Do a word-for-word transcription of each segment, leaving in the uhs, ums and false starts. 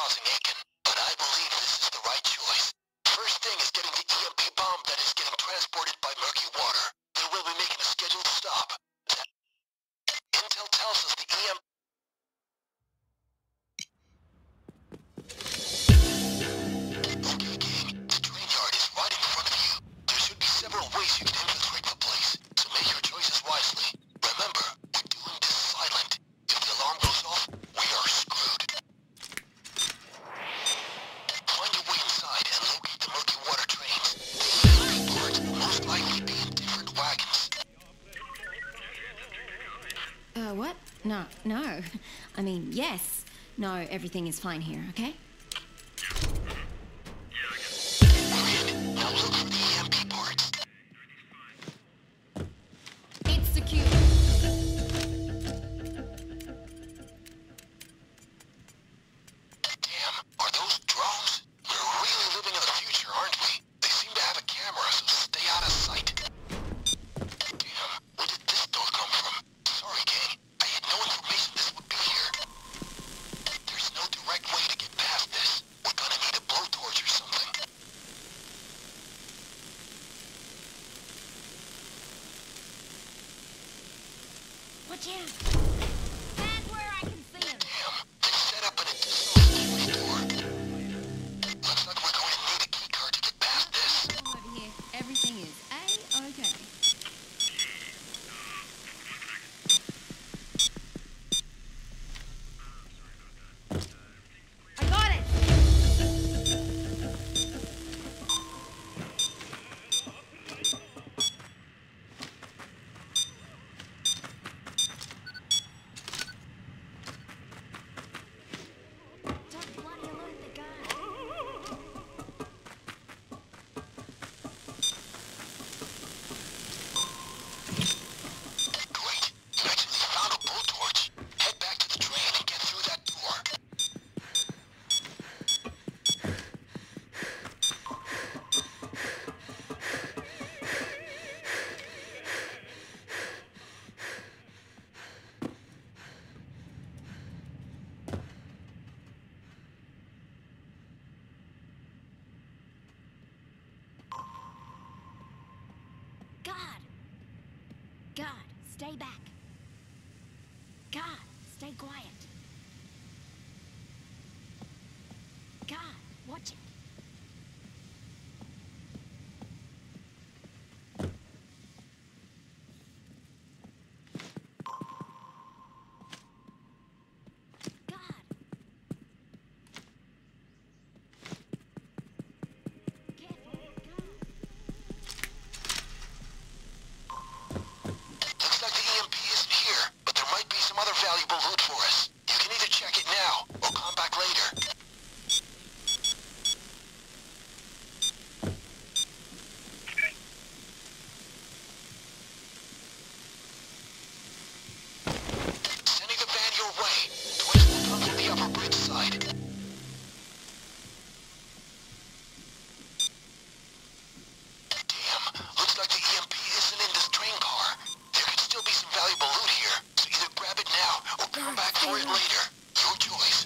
causing Aiken, but I believe this is the right choice. First thing is getting the E M P bomb that is getting transported by Murky water. Then we'll be making a scheduled stop. Intel tells us the E M P... Okay, Kane. The train yard is right in front of you. There should be several ways you can infiltrate the place, so make your choices wisely. Remember, we're doing this silent. If the alarm goes off, we are screwed. Find your way inside and locate the Murky water trains. The E M P parts will most likely be in different wagons. Uh, what? No, no. I mean, yes. No, everything is fine here, okay? Grid, now look for the E M P parts. It's secure. Damn, are those drones? We're really living in the future, aren't we? They seem to have a camera, so stay out of sight. Damn, where did this door come from? Sorry, Kane. I had no information this would be here. There's no direct way to get past this. We're gonna need a blowtorch or something. Watch out! Stand where I can see him. Damn, they set up an additional security door. Looks like we're going to need a key card to get past this. Come over here. Everything is A-okay. I got it! Don't bloody alert the guy. Great, you actually found a blowtorch. Head back to the train and get through that door. God! God, stay back. God, stay quiet. God, watch it. God. Careful, God. Looks like the E M P isn't here, but there might be some other valuable loot for us. You can either check it now, or come back later. Sending the van your way. Twins will come from the upper bridge side. Damn, looks like the E M P isn't in this train car. There could still be some valuable loot here, so either grab it now or come back for it later. Your choice.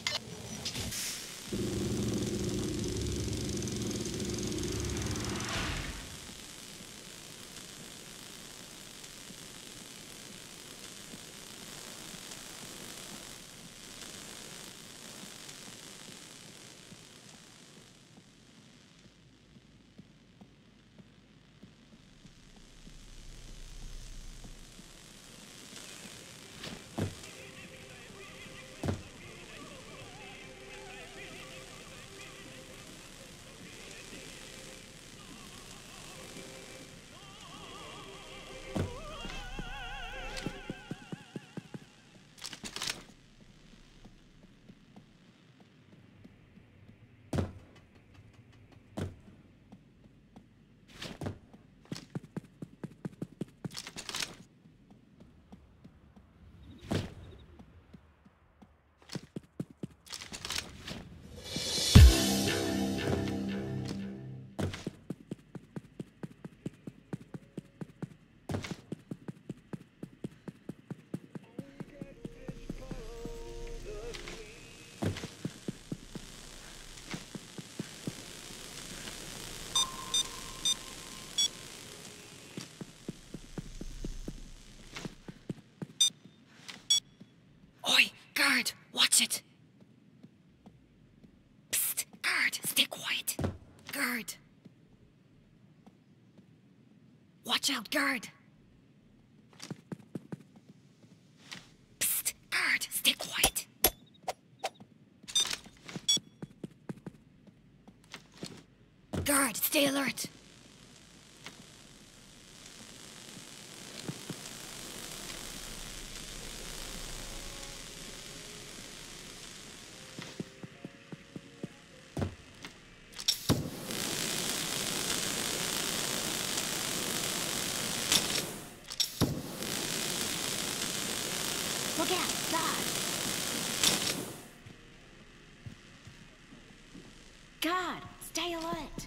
Watch it. Psst. Guard, stay quiet. Guard. Watch out, guard. Psst. Guard, stay quiet. Guard, stay alert. Look out, guard. Guard, stay alert.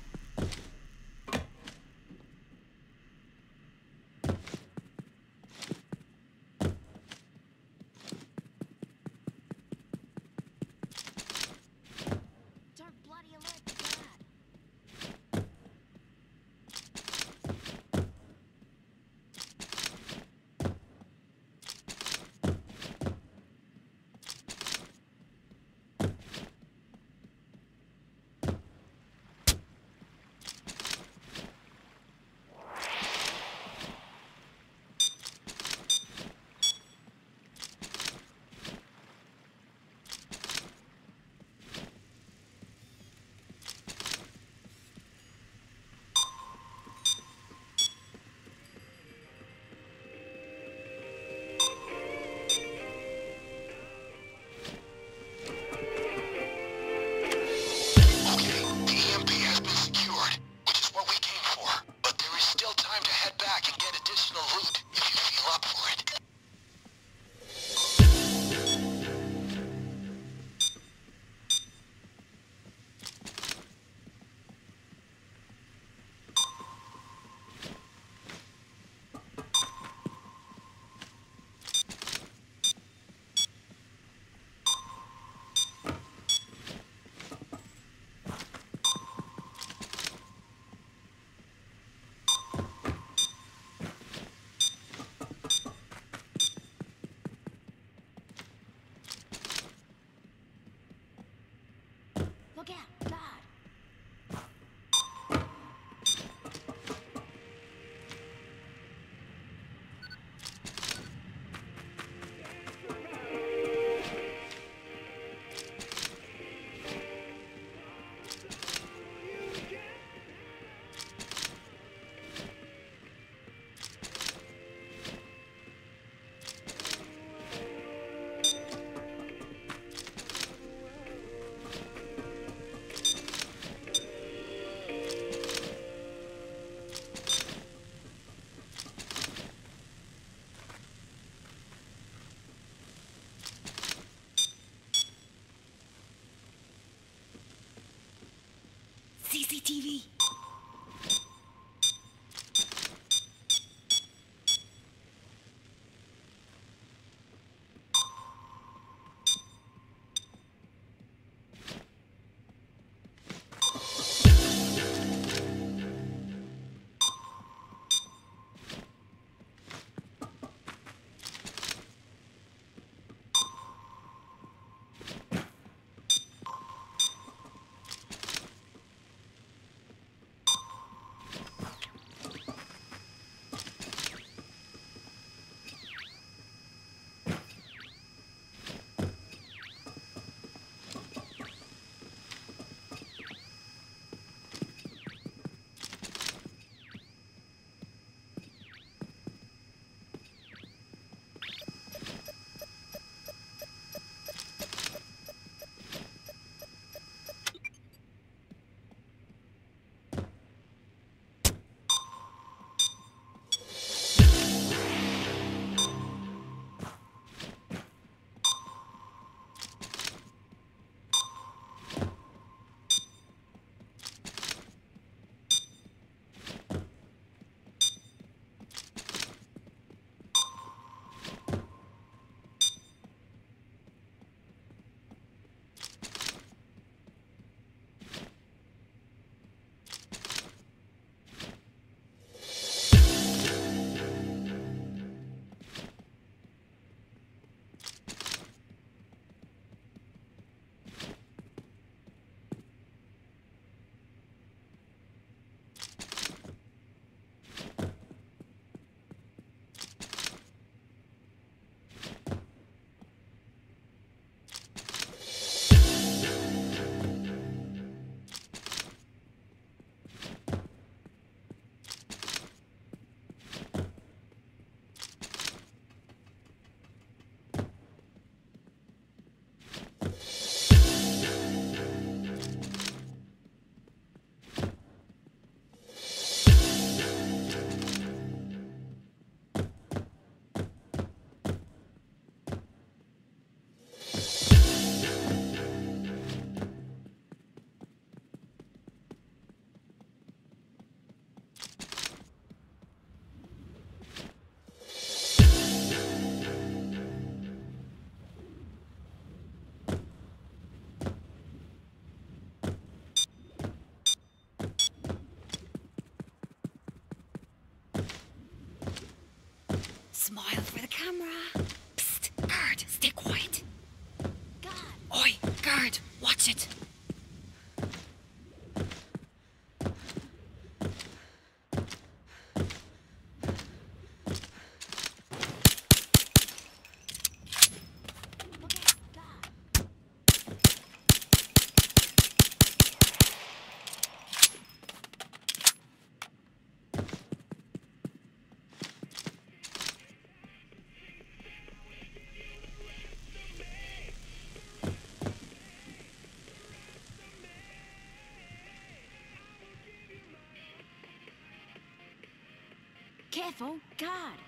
Don't bloody alert the guard. Look out, guard. C C T V. Smile for the camera. Psst, guard, stay quiet. God. Oi, guard, watch it. Careful, guard.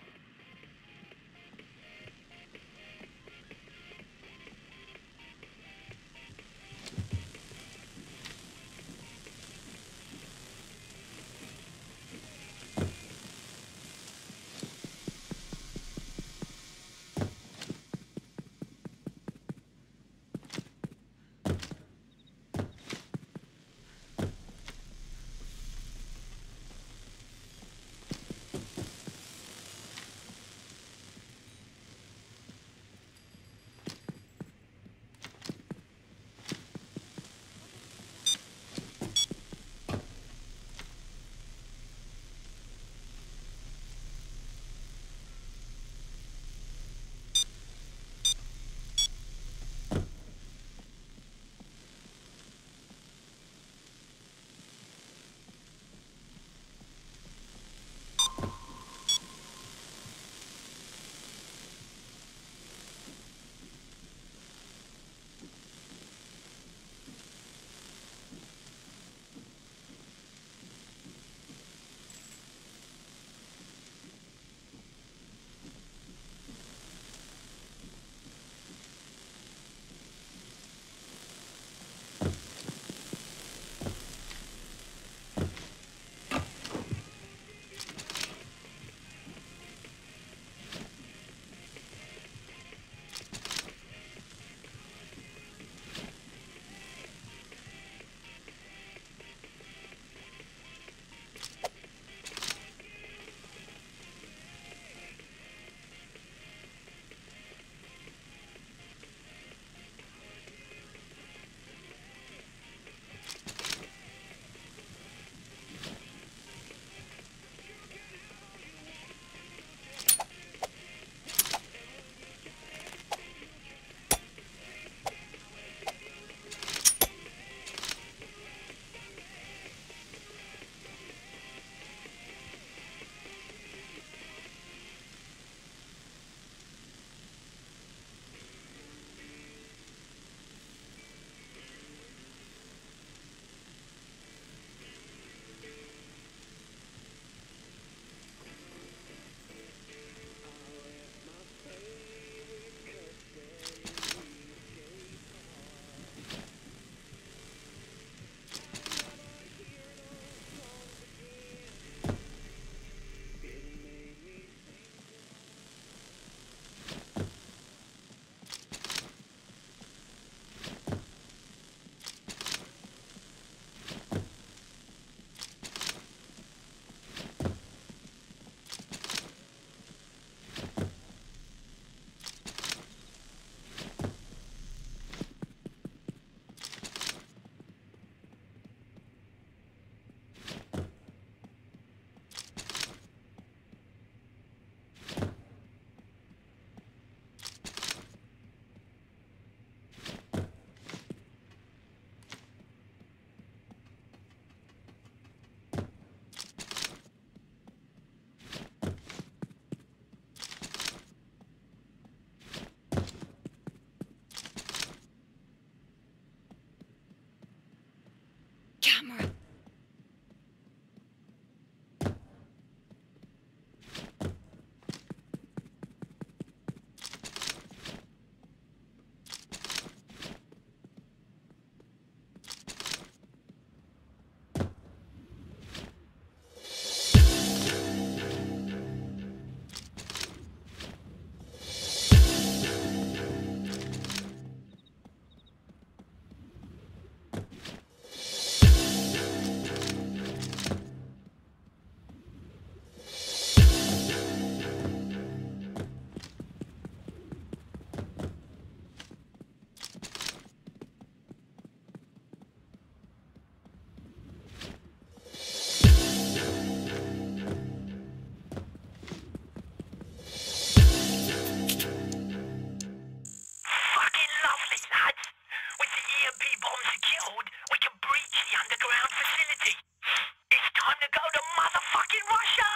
With the E M P bomb secured, we can breach the underground facility. It's time to go to motherfucking Russia!